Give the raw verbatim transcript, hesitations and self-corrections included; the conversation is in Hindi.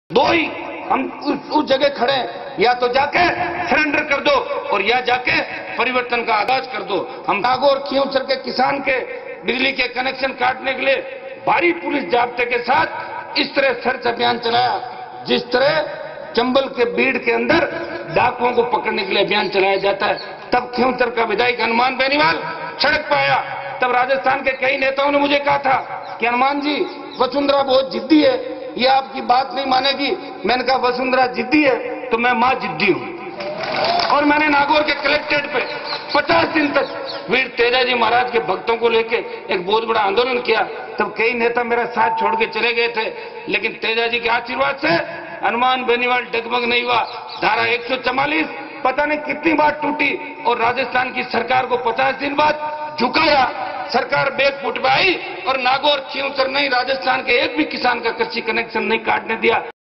दो ही हम उस, उस जगह खड़े हैं, या तो जाके सरेंडर कर दो और या जाके परिवर्तन का आगाज कर दो। हम नागौर खियोसर के किसान के बिजली के कनेक्शन काटने के लिए भारी पुलिस जाब्ते के साथ इस तरह सर्च अभियान चलाया, जिस तरह चंबल के बीड़ के अंदर डाकुओं को पकड़ने के लिए अभियान चलाया जाता है। तब खियोसर का विधायक हनुमान बेनीवाल सड़क पर आया। तब राजस्थान के कई नेताओं ने मुझे कहा था कि हनुमान जी, वसुंधरा बहुत जिद्दी है, ये आपकी बात नहीं मानेगी। मैंने कहा वसुंधरा जिद्दी है तो मैं मां जिद्दी हूं। और मैंने नागौर के कलेक्ट्रेट पे पचास दिन तक वीर तेजाजी महाराज के भक्तों को लेके एक बहुत बड़ा आंदोलन किया। तब कई नेता मेरा साथ छोड़ के चले गए थे, लेकिन तेजाजी के आशीर्वाद से हनुमान बेनीवाल डगमग नहीं हुआ। धारा एक सौ चवालीस पता नहीं कितनी बार टूटी और राजस्थान की सरकार को पचास दिन बाद झुकाया। सरकार बैकफुट पे आई और नागौर खियोसर नहीं, राजस्थान के एक भी किसान का कृषि कनेक्शन नहीं काटने दिया।